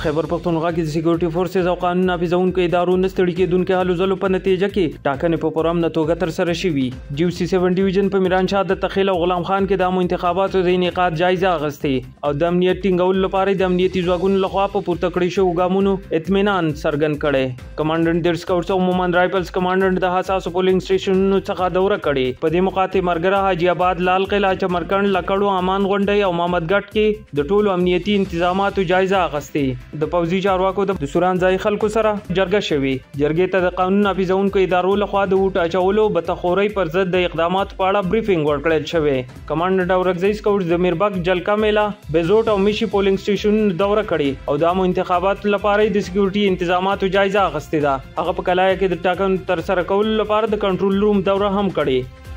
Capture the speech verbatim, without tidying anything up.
خیبر پختونخوا کې د سکیورټي فورسز او قانون نافذونکو ادارو نه ستړي کېدونکو هلو ځلو په نتیجه کې ټاکنې په پرامنه توګه ترسره شوي. جی سی سیون ډیویژن په میرانشاه د تخیل او غلام خان کې د عامو انتخاباتو د انعقاد جایزه اخیستې او د امنیت ټینګولو لپاره د امنیتي ځواکونو لخوا په پورته کړی شویو ګامونو اطمینان څرګند کړی. کمانډنټ د سکاوټس او مومن رایفلز کمانډنټ د حساسو پولینګ سټیشنونو څخه دوره کړې. په دې موقع ته مرګره حاجي آباد، لال قلعه، چمرکنډ، لکړو، امان غونډۍ او محمدګټ کې د ټولو امنیتي انتظاماتو جایزه اخیستې. د پوځي چارواکو د سوران ځای خلکو سره جرګه شوې. جرګې ته د قانون نافذونکو ادارو لخوا د ووټ اچولو بدتخورۍ پر ضد د اقداماتو په اړه بریفینګ ورکړل شوی. کمانډنټ اورکزی سکاوټس د میربک، جلکا میله، بیزوټ او میشي پولینګ سټیشنونو دوره کړې او د عامو انتخاباتو لپاره د سکیورټي انتظاماتو جایزه اخیستې ده. هغه په کلایه کې د ټاکنو ترسره کولو لپاره د کنټرول روم دوره هم کړې.